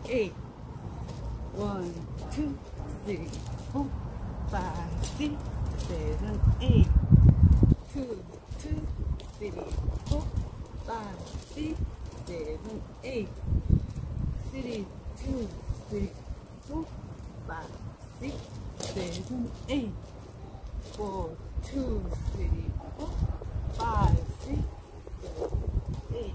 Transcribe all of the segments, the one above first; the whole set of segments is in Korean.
8. 1, 2, 3, 4, 5, 6, 7, 8. 2, 2, 3, 4, 5, 6, 7, 8. 3, 2, 3, 4, 5, 6, 7, 8. 4, 2, 3, 4, 5, 6, 7, 8.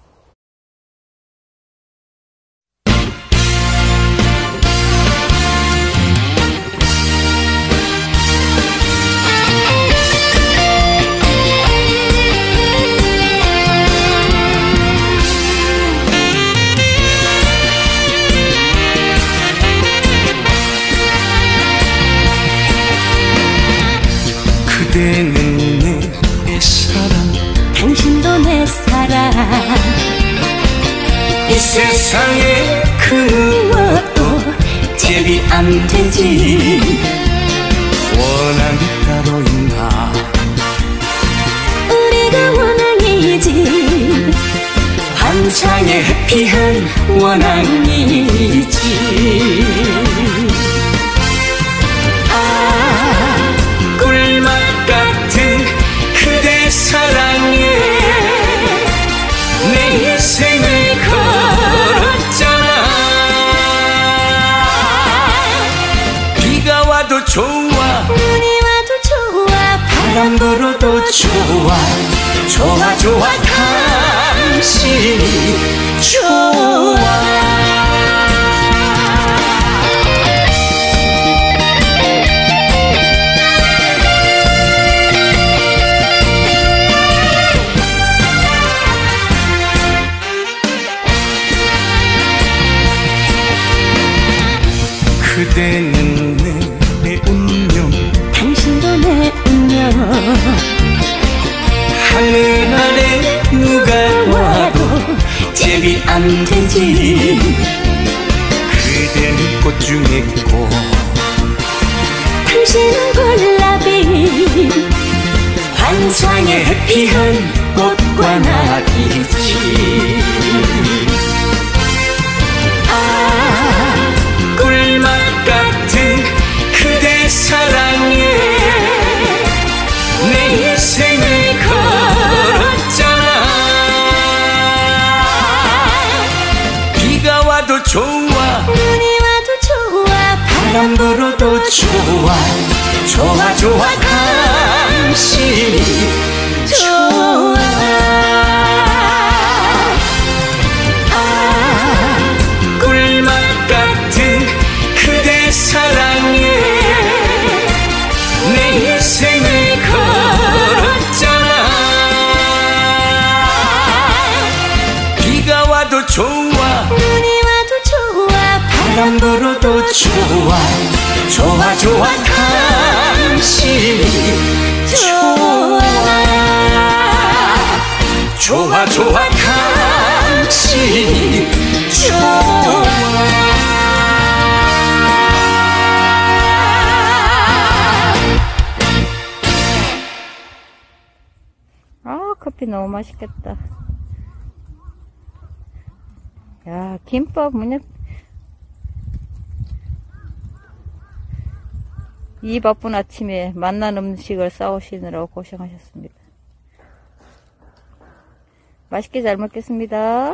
그대는 내 사랑, 당신도 내 사랑. 이 세상에 그 무엇도 대비 안 되지. 원한이 따로 있나? 우리가 원앙이지. 환상에 해피한 원앙이지. 꿀맛 같은 그대 사랑에 내 인생을 걸었잖아. 비가 와도 좋아, 눈이 와도 좋아, 바람 불어도 좋아. 좋아 좋아 당신이 좋아. 그대는 내 운명, 당신도 내 운명. 하늘 아래 누가 와도 대비 안 되지. 그대는 꽃 중에 꽃, 당신은 골라비. 환상에 해피한 꽃과 낙이지. 꿀맛 같은 그대 사랑에 내 인생을 걸었잖아. 비가 와도 좋아, 눈이 와도 좋아, 바람 불어도 좋아. 좋아 좋아 당신이 좋아. 꿀맛 같은 그대 사랑에 내 인생을 걸었잖아. 비가 와도 좋아, 눈이 와도 좋아, 바람 불어도 좋아. 좋아 좋아 당신이 좋아. 좋아 좋아 당신이 좋아. 커피 너무 맛있겠다. 야, 김밥 뭐냐? 이 바쁜 아침에 맛난 음식을 싸우시느라고 고생하셨습니다. 맛있게 잘 먹겠습니다.